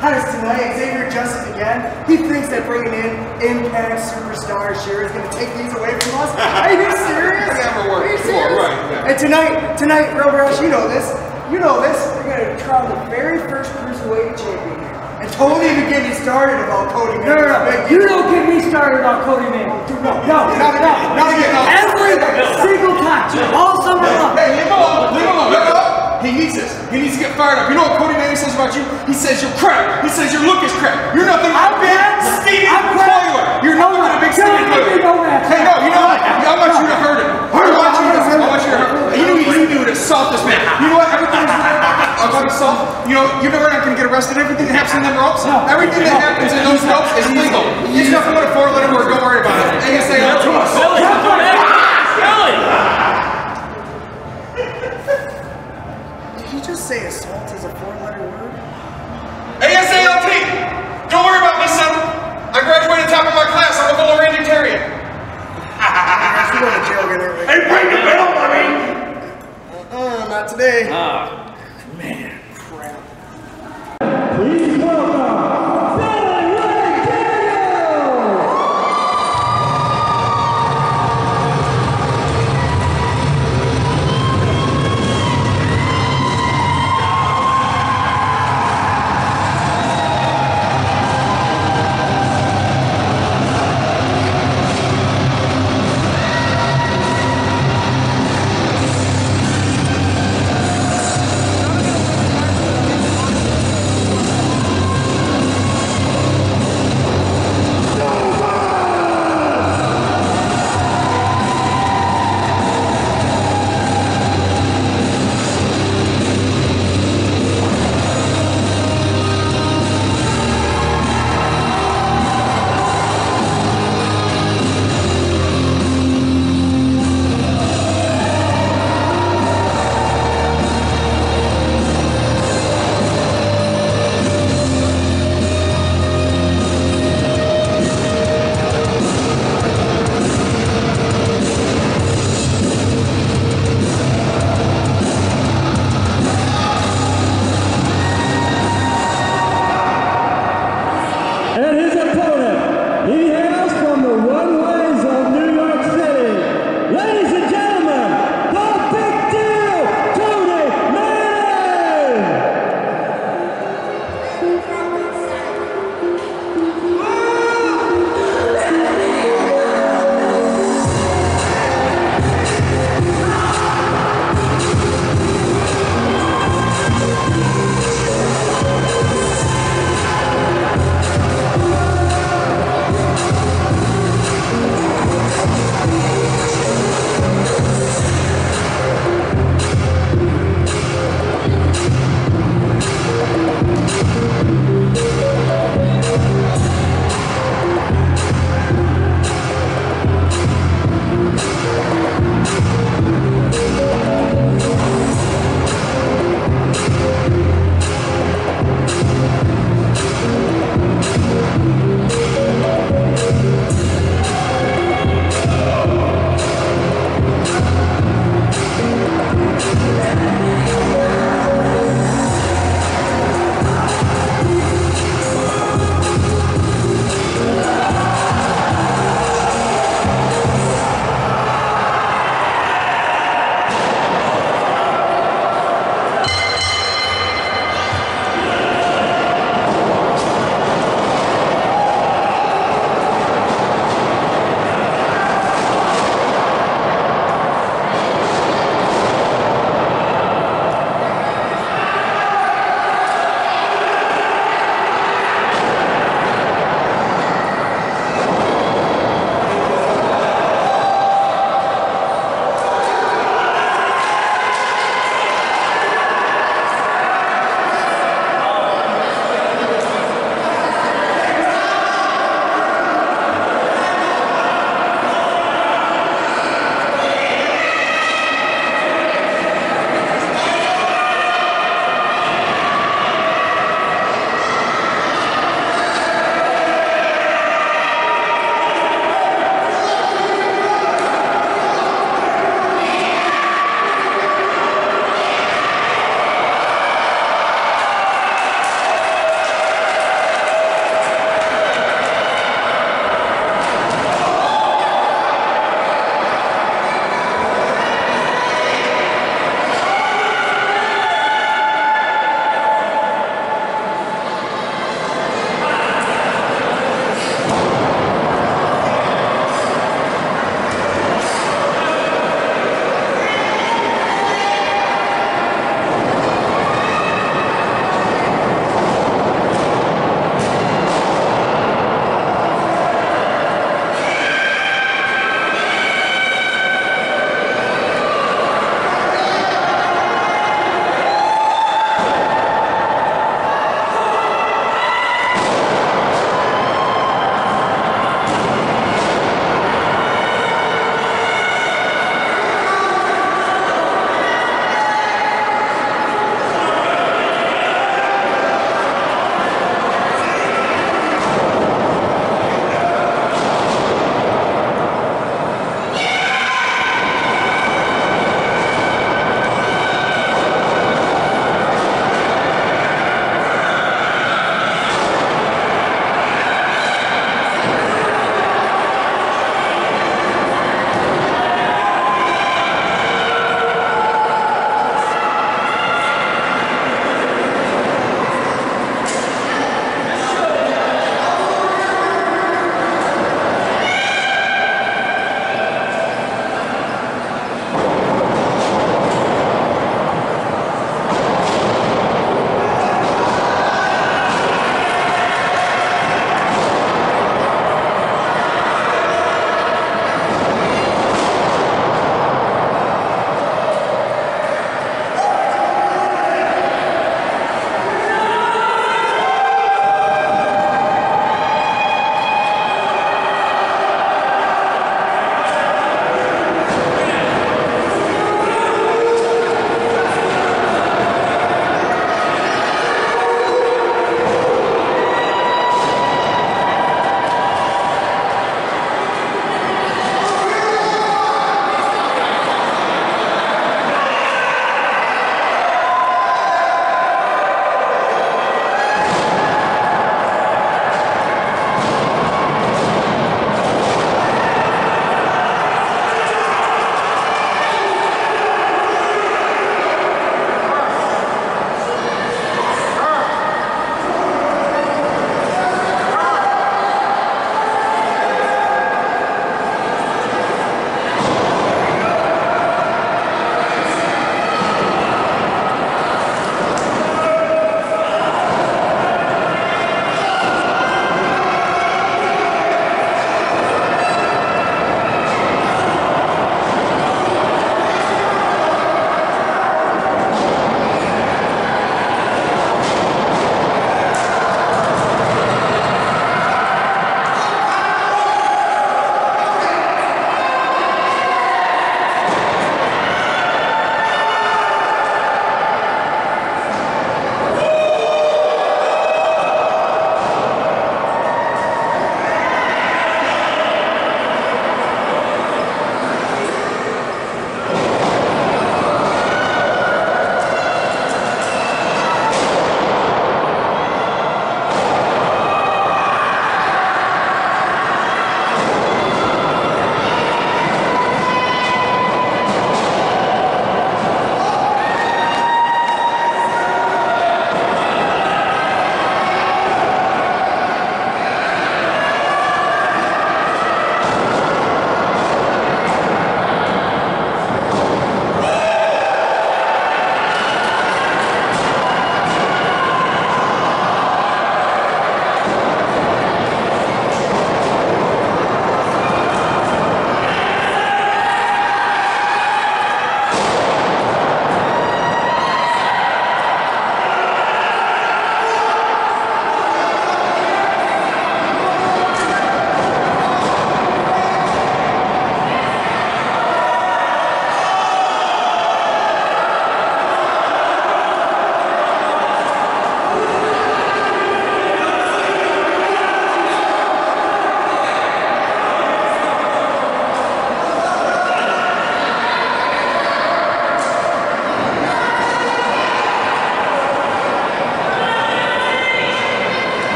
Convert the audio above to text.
Guys, tonight, Xavier Justice again, he thinks that bringing in Impact Superstar Shearer is going to take these away from us. Are you serious? Never worked. Are you serious? Right, yeah. And tonight, Real Rush, you know this, we're going to crown the very first Cruiserweight champion here. And don't even get me started about Cody Manning. No, you don't get me started about Cody Manning. No. Every single time, all summer long. Hey, leave him alone. He needs this. He needs to get fired up. You know what Cody Manning says about you? He says you're crap. He says your look is crap. You're nothing but a big, stinking spoiler. You're nothing but a big, stinking spoiler. Hey, no, you know what? I want you to hurt him. I want you to hurt him. You do to assault this man. You know what? Everything is about assault. You know, you're never not going to get arrested. Everything that happens in them ropes, everything that happens in those ropes is legal. It's nothing but a 4-letter word. Don't worry about it. And you say, oh, silly. Did he just say assault is a 4-letter word?